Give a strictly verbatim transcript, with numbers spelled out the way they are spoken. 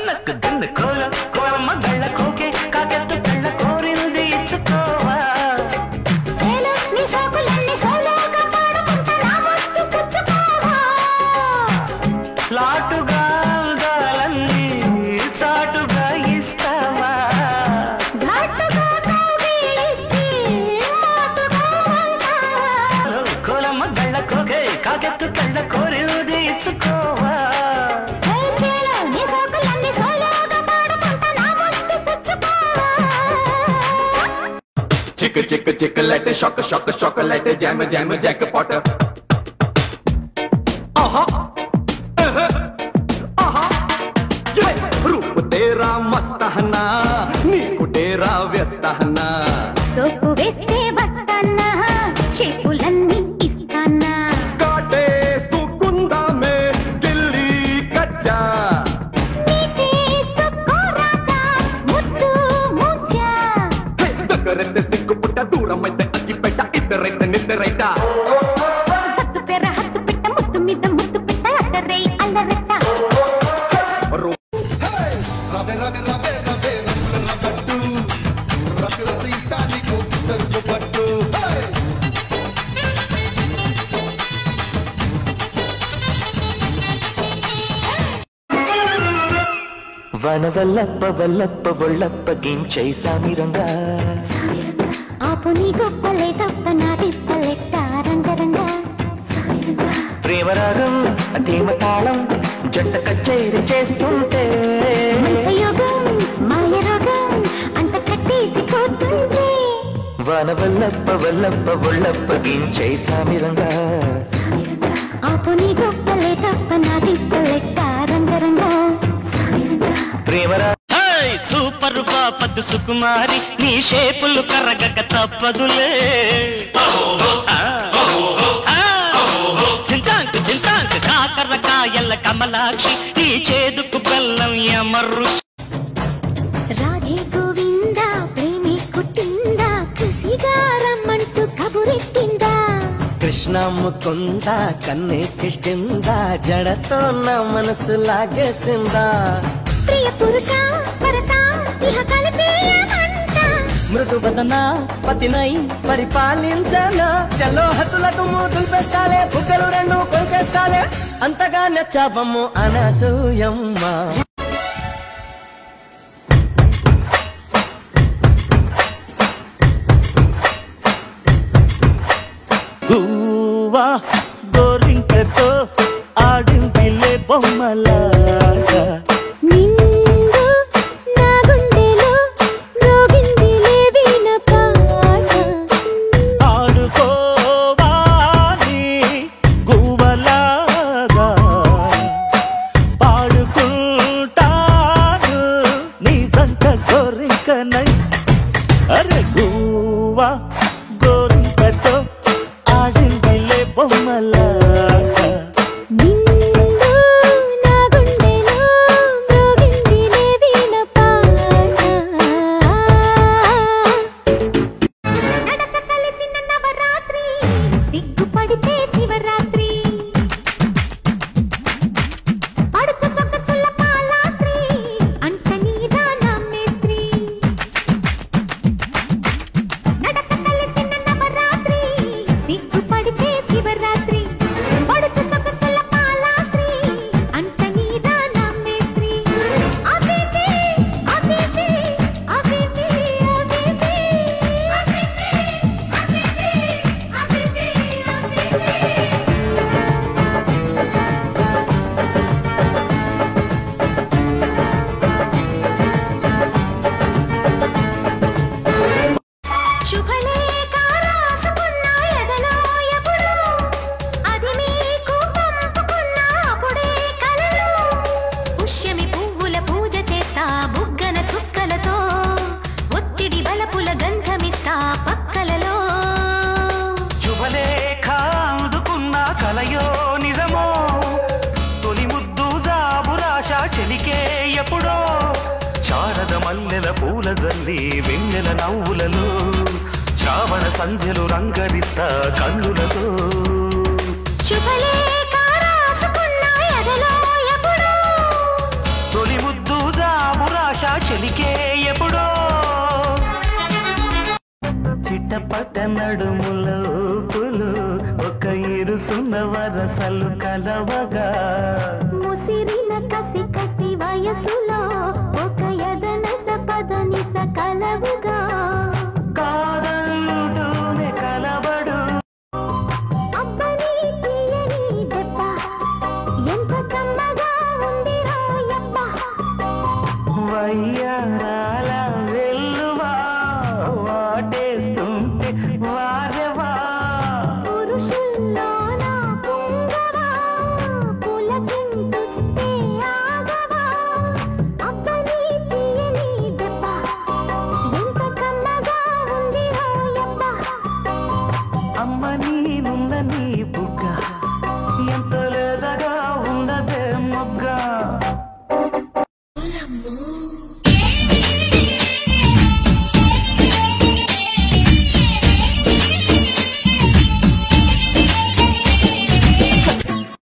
నక్కు దిన్ను కోల కోలమ్మ గళ్ళ కోకే కాకెత్తు కళ్ళ కోరింది ఇచ్చుకోవా నీ సోకులన్నీ సోలోగా పాడుకుంటా నా ముద్దు పుచ్చుకోవా లాటుగా గాలన్నీ చాటుగా ఇస్తావా ఘాటుగా కౌగిలించి మాటుగా కోలమ్మ గళ్ళ కోకే కాకెత్తు కళ్ళ కోరింది ఇచ్చుకోవా Chick chick chocolate, shock shock chocolate, jam jam jackpot. Aha, aha, aha. ये रूप तेरा मस्त है ना, नीकु तेरा व्यस्त है ना. तो कुवेते बस्ताना, शेपुलन्नी इस्ताना. काटे सुकुंदा में दिल्ली कच्चा. नीचे सुकोराता, मुद्दू मुझा. हे दकरते सिक्कु पुट्टा दूरम అయితే అగ్గిపెట్ట ఇద్దరైతే నిద్రైట. హత్తు పెర హత్తు పెట్ట ముద్దు మీద ముద్దు పెట్ట అదరై అల్లరెట్ట. రవే రవే రవే రవే రవట్టు రక్ రతీస్తాని కో పిస్తర్ కో పట్టు వనవల్లప్ప వల్లప్ప వల్లప్ప గించై సామిరంగా ఆపుని గొప్పలే తప్ప నా తిప్పలెట్ట రంగరంగా ప్రేమరాగం ధీమ తాళం జంట కచేరి చేస్తుంటే యోగం మాయ రోగం అంత కట్టేసి పోతుంటే వనవల్లప్ప వల్లప్ప వల్లప్ప గించై సామిరంగా ఆపుని గొప్పలే తప్ప నా తిప్పలెట్ట రంగరంగా సూపర్ పాపద్దు సుకుమారి నీ షేపులు కరగక తప్పదులే చింతాంక్ చింతాంక్ కాకర కాయల కమలాక్షి ఈ చేదుకు బెల్లం ఎమర్రు రాధే గోవింద ప్రేమి కుట్టిందా కసిగారమ్మంటూ కబురెట్టిందా కృష్ణ ముకుంద కన్నే కిష్టిందా జడతో నా మనసు లాగేసిందా ప్రియ పురుష పరసా ఇహ కలిపేయమంట మృదు వదన పతినై పరిపాలించనా చలో హతులకు మూతులు పెస్తాలే బుగ్గలు రెండు కొరికేస్తాలే అంతగా నచ్చావమ్ము అనసూయమ్మ గువా గోరింకతో ఆడింపిలే బొమ్మలాగా అరే గువా గోరింకతో ఆడిందిలే బొమ్మలాగా మల్లెల పూల జల్లి వెన్నెల నవ్వులలో చావణ సంధ్యలు రంగరిస్తా కన్నులతో తొలి ముద్దు చెలికే ఎప్పుడో చిట్టపట్ట నడుముల ఊపులు ఒక ఇరుసున్న వరసలు కలవగా ముసిరిన కసి కసి వయసులో ఒక యదనస పదనిస కలవుగా కాదలుడునే కలబడు అబ్బని తీయని దెబ్బ ఎంత కమ్మగా ఉంది రోయబ్బ వయ్యారాల వెల్లువా వాటేస్తుంటే వారెవా పురుషుల్లోన పుంగవా పులకింతుస్తే ఆగవా అబ్బని తీయని దెబ్బ ఎంత కమ్మగా ఉంది రోయబ్బ అమ్మ నీనున్న నీ బుగ్గ ఎంత లేదగా ఉండదే మొగ్గ ఓలమ్మో